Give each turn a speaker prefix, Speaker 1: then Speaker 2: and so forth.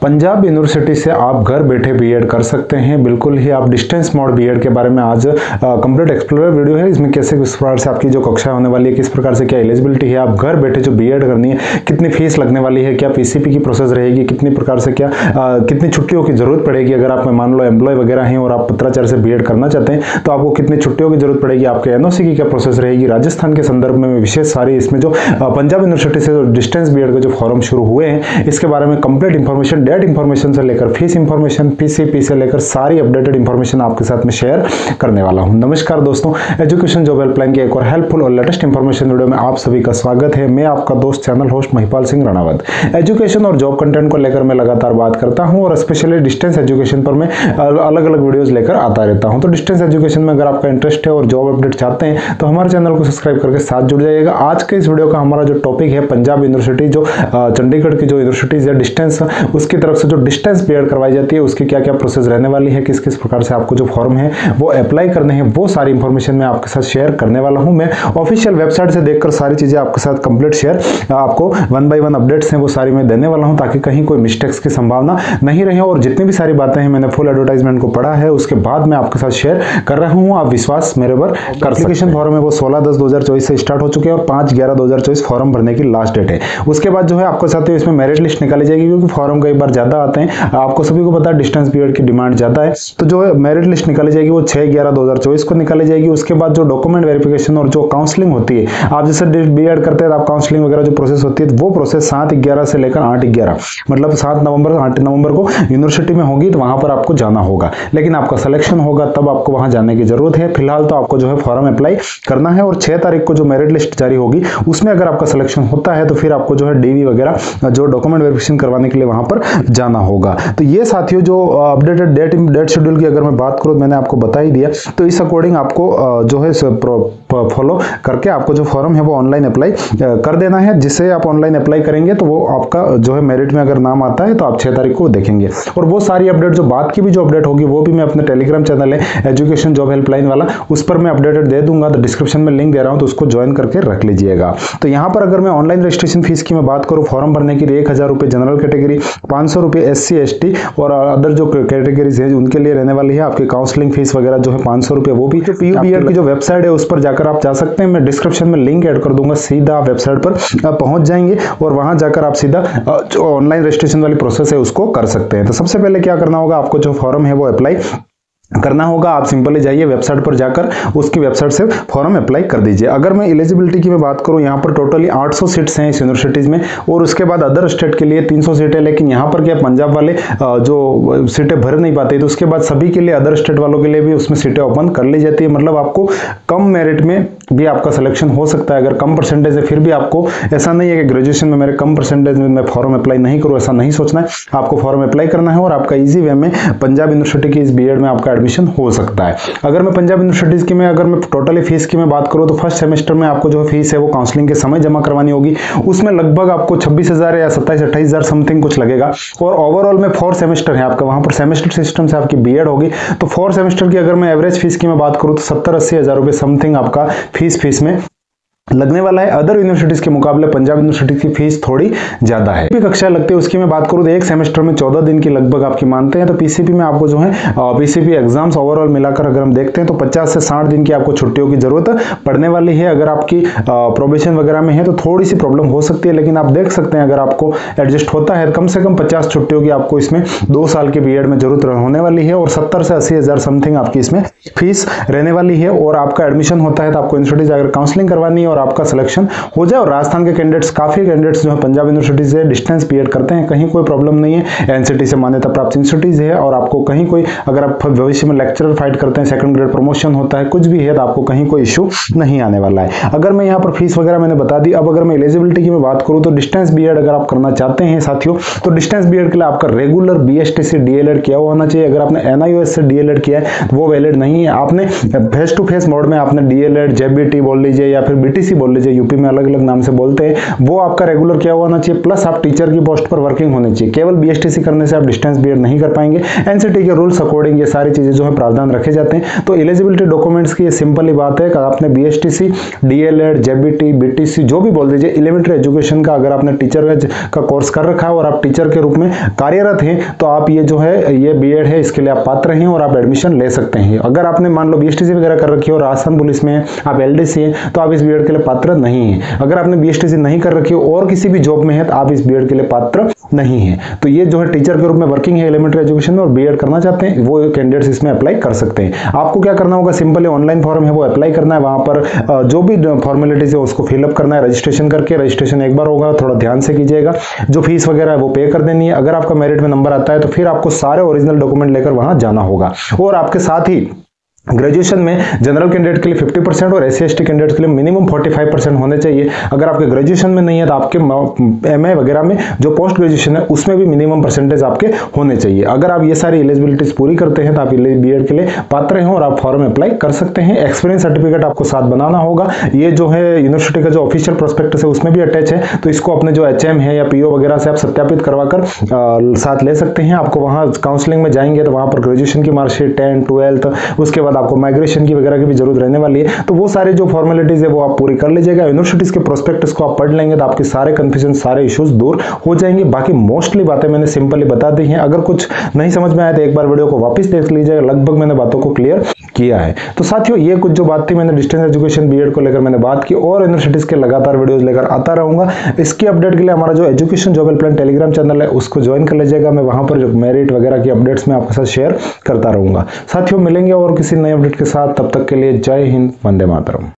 Speaker 1: Punjab university से आप घर बैठे बीएड कर सकते हैं। बिल्कुल ही आप डिस्टेंस मोड बीएड के बारे में आज कंप्लीट एक्सप्लोरर वीडियो है। इसमें कैसे किस प्रकार से आपकी जो कक्षा होने वाली है, किस प्रकार से क्या एलिजिबिलिटी है, आप घर बैठे जो बीएड करनी है, कितनी फीस लगने वाली है, क्या पीसीपी की प्रोसेस रहेगी, कितनी प्रकार से क्या कितनी छुट्टियों की जरूरत पड़ेगी। अगर आप मान लो एम्प्लॉय वगैरह हैं और आप पत्राचार से बीएड करना चाहते हैं तो आपको कितनी छुट्टियों की जरूरत पड़ेगी, आपके एनओसी की क्या प्रोसेस रहेगी। राजस्थान के संदर्भ में विशेष सारी इसमें जो पंजाब यूनिवर्सिटी से जो डिस्टेंस बीएड के जो फॉर्म शुरू हुए हैं इसके बारे में कंप्लीट इंफॉर्मेशन, डेट इंफॉर्मेशन से लेकर फीस इंफॉर्मेशन, पीसीपी से लेकर सारी अपडेटेड इंफॉर्मेशन आपके साथ में शेयर करने वाला हूं। नमस्कार दोस्तों, एजुकेशन जॉब हेल्पलाइन की एक और हेल्पफुल और लेटेस्ट इंफॉर्मेशन वीडियो में आप सभी का स्वागत है। मैं आपका दोस्त channel host Mahipal Singh Ranawat. Education और जॉब कंटेंट को लेकर मैं लगातार बात करता हूं और स्पेशली डिस्टेंस एजुकेशन पर मैं अलग अलग वीडियोस लेकर आता रहता हूं। तो डिस्टेंस एजुकेशन में अगर आपका इंटरेस्ट है और जॉब अपडेट चाहते हैं तो हमारे चैनल को सब्सक्राइब करके साथ जुड़ जाइएगा। आज के इस वीडियो का हमारा जो टॉपिक है पंजाब यूनिवर्सिटी, जो चंडीगढ़ की जो यूनिवर्सिटीज है डिस्टेंस, उसकी तरफ से जो डिस्टेंस बीएड करवाई जाती है उसकी क्या क्या प्रोसेस रहने वाली है, किस किस प्रकार से आपको जो फॉर्म है वो अप्लाई करने हैं, वो सारी इंफॉर्मेशन मैं आपके साथ शेयर करने वाला हूं। मैं ऑफिशियल वेबसाइट से देखकर सारी चीजें आपके साथ कंप्लीट शेयर आपको वन बाय वन अपडेट्स हैं वो सारी मैं देने वाला हूं ताकि कहीं कोई मिस्टेक्स की संभावना नहीं रहे। और जितनी भी सारी बातें हैं मैंने फुल एडवर्टाइजमेंट को पढ़ा है, उसके बाद मैं आपके साथ शेयर कर रहा हूं। आप विश्वास मेरे पर कर। एप्लीकेशन फॉर्म है वो 16/10/2024 से स्टार्ट हो चुके हैं और 5/11/2024 फॉर्म भरने की लास्ट डेट है। उसके बाद जो है आपको साथ ही इसमें मेरिट लिस्ट निकाली जाएगी क्योंकि फॉर्म कई बार ज्यादा आते हैं, आपको सभी को पता है डिस्टेंस पीरियड की डिमांड ज्यादा है। तो जो मेरिट लिस्ट निकाली जाएगी वो 6/11/2024 को निकाली जाएगी। उसके बाद जो डॉक्यूमेंट वेरिफिकेशन और जो काउंसलिंग होती है, आप जैसे बीएड करते हैं आप काउंसलिंग वगैरह जो प्रोसेस होती है वो प्रोसेस 7/11 से लेकर 8/11 मतलब 7 नवंबर 8 नवंबर को यूनिवर्सिटी में होगी। तो वहां पर आपको जाना होगा, लेकिन आपका सिलेक्शन होगा तब आपको वहां जाने की जरूरत है। फिलहाल तो आपको जो है फॉर्म अप्लाई करना है और 6 तारीख को जो मेरिट लिस्ट जारी होगी उसमें अगर आपका सिलेक्शन होता है तो फिर आपको जो है डीवी वगैरह जो डॉक्यूमेंट वेरिफिकेशन करवाने के लिए वहां पर जाना होगा। तो ये साथियों जो अपडेटेड डेट शेड्यूल की अगर मैं बात करूं, मैंने आपको बता ही दिया, तो इस अकॉर्डिंग आपको जो है फॉलो करके आपको जो फॉर्म है वो ऑनलाइन अप्लाई कर देना है। जिससे आप ऑनलाइन अप्लाई करेंगे तो वो आपका जो है मेरिट में अगर नाम आता है तो आप 6 तारीख को देखेंगे। और वो सारी अपडेट जो बात की भी जो अपडेट होगी वो भी मैं अपने टेलीग्राम चैनल है एजुकेशन जॉब हेल्पलाइन वाला, उस पर मैं अपडेटेड दे दूंगा। तो डिस्क्रिप्शन में लिंक दे रहा हूं तो उसको ज्वाइन करके रख लीजिएगा। तो यहाँ पर अगर मैं ऑनलाइन रजिस्ट्रेशन फीस की मैं बात करूं, फॉर्म भरने के लिए 1000 रुपए जनरल कैटेगरी, 500 रुपए SC ST और अदर जो कैटेगरीज है उनके लिए रहने वाली है। आपकी काउंसलिंग फीस वगैरह जो है 500 रुपए, वो भी PUBED की जो वेबसाइट है उस पर जाकर आप जा सकते हैं। मैं डिस्क्रिप्शन में लिंक ऐड कर दूंगा, सीधा आप वेबसाइट पर पहुंच जाएंगे और वहां जाकर आप सीधा जो ऑनलाइन रजिस्ट्रेशन वाली प्रोसेस है उसको कर सकते हैं। तो सबसे पहले क्या करना होगा, आपको जो फॉर्म है वो अप्लाई करना होगा। आप सिंपली जाइए वेबसाइट पर जाकर उसकी वेबसाइट से फॉर्म अप्लाई कर दीजिए। अगर मैं एलिजिबिलिटी की मैं बात करूं, यहाँ पर टोटली 800 सीट्स हैं इस यूनिवर्सिटीज में और उसके बाद अदर स्टेट के लिए 300 सीटें। लेकिन यहाँ पर क्या पंजाब वाले जो सीटें भर नहीं पाते तो उसके बाद सभी के लिए अदर स्टेट वालों के लिए भी उसमें सीटें ओपन कर ली जाती है। मतलब आपको कम मेरिट में भी आपका सिलेक्शन हो सकता है। अगर कम परसेंटेज है फिर भी आपको ऐसा नहीं है कि ग्रेजुएशन में मेरे कम परसेंटेज में मैं फॉर्म अप्लाई नहीं करूँ, ऐसा नहीं सोचना है। आपको फॉर्म अप्लाई करना है और आपका ईजी वे में पंजाब यूनिवर्सिटी की इस बीएड में आपका एडमिशन हो सकता है। अगर मैं पंजाब यूनिवर्सिटीज की अगर मैं टोटली फीस की मैं बात करूं तो फर्स्ट सेमेस्टर में आपको जो फीस है वो काउंसलिंग के समय जमा करवानी होगी। उसमें लगभग आपको 26,000 या 27-28,000 समथिंग कुछ लगेगा। और ओवरऑल में 4 सेमेस्टर है आपका, वहां पर सेमेस्टर सिस्टम से आपकी बीएड होगी। तो 4 सेमेस्टर की अगर मैं एवरेज फीस की मैं बात करूं तो 70-80 हजार रुपए समथिंग आपका फीस में लगने वाला है। अदर यूनिवर्सिटीज के मुकाबले पंजाब यूनिवर्सिटी की फीस थोड़ी ज्यादा है। कक्षा लगती है उसकी मैं बात करूं तो एक सेमेस्टर में 14 दिन की लगभग आपकी मानते हैं। तो पीसीपी में आपको जो है पीसीपी एग्जाम्स ओवरऑल मिलाकर अगर हम देखते हैं तो 50 से 60 दिन की आपको छुट्टियों की जरूरत पड़ने वाली है। अगर आपकी प्रोबेशन वगैरह में है तो थोड़ी सी प्रॉब्लम हो सकती है, लेकिन आप देख सकते हैं अगर आपको एडजस्ट होता है कम से कम 50 छुट्टियों की आपको इसमें 2 साल की बीएड में जरूरत होने वाली है और 70 से 80 हजार समथिंग आपकी इसमें फीस रहने वाली है। और आपका एडमिशन होता है तो आपको यूनिवर्सिटी अगर काउंसलिंग करवानी है और आपका सिलेक्शन हो जाए। और राजस्थान के कैंडिडेट्स काफी कैंडिडेट्स जो है पंजाब यूनिवर्सिटी से डिस्टेंस बीएड करते हैं, कहीं कोई प्रॉब्लम नहीं है। एनसीटी से मान्यता प्राप्त इंस्टीट्यूट है और आपको कहीं कोई अगर आप भविष्य में लेक्चरर फाइट करते हैं, सेकंड ग्रेड प्रमोशन होता है, कुछ भी है तो आपको कहीं कोई इश्यू नहीं आने वाला है। अगर मैं यहाँ पर फीस वगैरह मैंने बता दी। अब अगर मैं एलिजिबिलिटी की मैं बात करूँ तो डिस्टेंस बीएड अगर आप करना चाहते हैं साथियों तो डिस्टेंस बीएड के लिए आपका रेगुलर BSTC DLED किया होना चाहिए। अगर आपने NIOS से DLED किया है तो वो वैलिड नहीं है। आपने फेस टू फेस मोड में आपने DLED JBT बोल लीजिए या फिर BT बीएसटीसी बोल लीजिए, यूपी में अलग अलग नाम से बोलते हैं, वो आपका रेगुलर क्या होना चाहिए, प्लस आप टीचर की पोस्ट पर वर्किंग होनी चाहिए। केवल बीएसटीसी करने से आप डिस्टेंस बीएड नहीं कर पाएंगे। एनसीटी के रूल्स अकॉर्डिंग ये सारी चीजें जो है प्रावधान रखे जाते हैं। तो एलिजिबिलिटी डॉक्यूमेंट्स की ये सिंपल ही बात है कि आपने बीएसटीसी, डीएलएड, जेबीटी, बीटीसी जो भी बोल दीजिए, एलिमेंट्री एजुकेशन का अगर आपने टीचर का कोर्स कर रखा है और आप टीचर के रूप में कार्यरत हैं, तो आप ये जो है ये बीएड है इसके लिए आप पात्र हैं और आप एडमिशन ले सकते हैं। अगर आपने मान लो बीएसटीसी वगैरह कर रखी है और आसाम पुलिस में आप एलडीसी हैं, तो आप इस बीएड के लिए पात्र नहीं हैं। अगर आपने बीएसटीसी नहीं कर रखी हो और किसी भी जॉब में है, तो आप इस बीएड के लिए पात्र नहीं है। तो ये जो है टीचर के रूप में वर्किंग है एलिमेंट्री एजुकेशन में और बीएड करना चाहते हैं, वो कैंडिडेट्स इसमें अप्लाई कर सकते हैं। आपको क्या करना होगा, सिंपली ऑनलाइन फॉर्म है वो अप्लाई करना है, वहां पर जो भी फॉर्मेलिटीज है उसको फिलअप करना है रजिस्ट्रेशन करके। रजिस्ट्रेशन एक बार होगा, थोड़ा ध्यान से कीजिएगा। जो फीस वगैरह है वो पे कर देनी है। अगर आपका मेरिट में नंबर आता है तो फिर आपको सारे ओरिजिनल डॉक्यूमेंट लेकर वहां जाना होगा। और आपके साथ ही ग्रेजुएशन में जनरल कैंडिडेट के लिए 50% और एससी एसटी कैंडिडेट के लिए मिनिमम 45% होने चाहिए। अगर आपके ग्रेजुएशन में नहीं है तो आपके एमए वगैरह में जो पोस्ट ग्रेजुएशन है उसमें भी मिनिमम परसेंटेज आपके होने चाहिए। अगर आप ये सारी एलिजिबिलिटीज पूरी करते हैं तो आप बीएड के लिए पात्र हैं और आप फॉर्म अप्लाई कर सकते हैं। एक्सपीरियंस सर्टिफिकेट आपको साथ बनाना होगा। ये जो है यूनिवर्सिटी का जो ऑफिशियल प्रोस्पेक्टस है उसमें भी अटैच है, तो इसको अपने जो एचएम है या पीओ वगैरह से आप सत्यापित करवाकर साथ ले सकते हैं। आपको वहां काउंसलिंग में जाएंगे तो वहां पर ग्रेजुएशन की मार्कशीट, 10th 12th, उसके बाद आपको माइग्रेशन की वगैरह की भी जरूरत रहने वाली है। तो वो सारे जो फॉर्मेलिटीज है वो आप पूरी कर लीजिएगा। यूनिवर्सिटीज के प्रोस्पेक्टस को आप पढ़ लेंगे तो आपके सारे कंफ्यूजन, सारे इश्यूज दूर हो जाएंगे। बाकी मोस्टली बातें मैंने सिंपली बता दी हैं। अगर कुछ नहीं समझ में आया तो एक बार वीडियो को वापस देख लीजिएगा, लगभग मैंने बातों को क्लियर किया है। तो साथियों, ये कुछ जो बात थी मैंने डिस्टेंस एजुकेशन बीएड को लेकर मैंने बात की, और यूनिवर्सिटीज के लगातार वीडियोस लेकर आता रहूंगा। इसकी अपडेट के लिए हमारा जो education job helpline Telegram channel है उसको ज्वाइन कर लीजिएगा। मैं वहां पर जो मेरिट वगैरह की अपडेट्स में आपके साथ शेयर करता रहूंगा। साथियों, मिलेंगे और किसी नए अपडेट के साथ, तब तक के लिए जय हिंद, वंदे मातरम।